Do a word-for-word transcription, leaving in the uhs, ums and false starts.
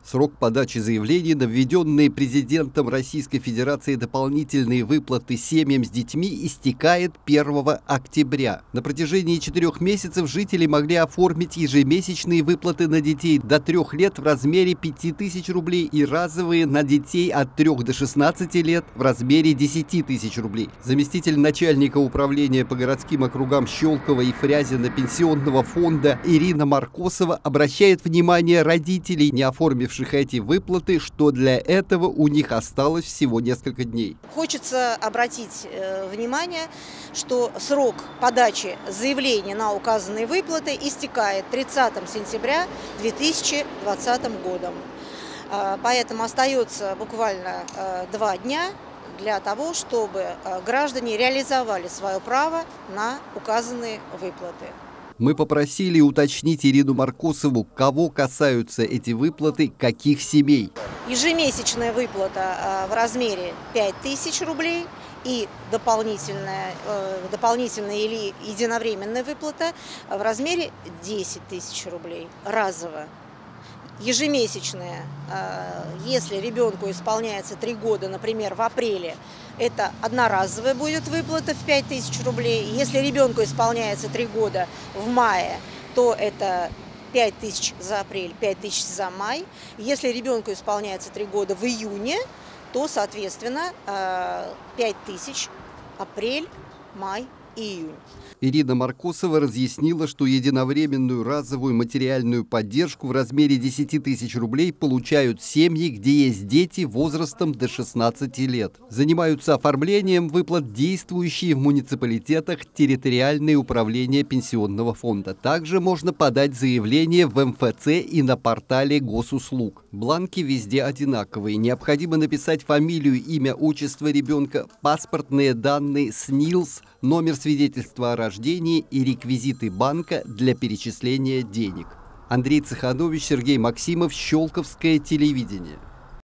Срок подачи заявлений на введенные президентом Российской Федерации дополнительные выплаты семьям с детьми истекает первого октября. На протяжении четырех месяцев жители могли оформить ежемесячные выплаты на детей до трех лет в размере пяти тысяч рублей и разовые на детей от трёх до шестнадцати лет в размере десяти тысяч рублей. Заместитель начальника управления по городским округам Щелково и Фрязино Пенсионного фонда Ирина Маркосова обращает внимание родителей, не оформивших эти выплаты, что для этого у них осталось всего несколько дней. Хочется обратить э, внимание, что срок подачи заявления на указанные выплаты истекает тридцатого сентября две тысячи двадцатого года. Э, поэтому остается буквально э, два дня для того, чтобы э, граждане реализовали свое право на указанные выплаты. Мы попросили уточнить Ирину Маркосову, кого касаются эти выплаты, каких семей. Ежемесячная выплата в размере пять тысяч рублей и дополнительная, дополнительная или единовременная выплата в размере десять тысяч рублей разово. Ежемесячная, если ребенку исполняется три года, например, в апреле, это одноразовая будет выплата в пять тысяч рублей. Если ребенку исполняется три года в мае, то это пять тысяч за апрель, пять тысяч за май. Если ребенку исполняется три года в июне, то, соответственно, пять тысяч апрель, май и июнь. Ирина Маркосова разъяснила, что единовременную разовую материальную поддержку в размере десяти тысяч рублей получают семьи, где есть дети возрастом до шестнадцати лет. Занимаются оформлением выплат действующие в муниципалитетах территориальные управления пенсионного фонда. Также можно подать заявление в эм эф цэ и на портале госуслуг. Бланки везде одинаковые. Необходимо написать фамилию, имя, отчество ребенка, паспортные данные, СНИЛС, номер свидетельства о рождении и реквизиты банка для перечисления денег. Андрей Цеханович, Сергей Максимов, Щелковское телевидение.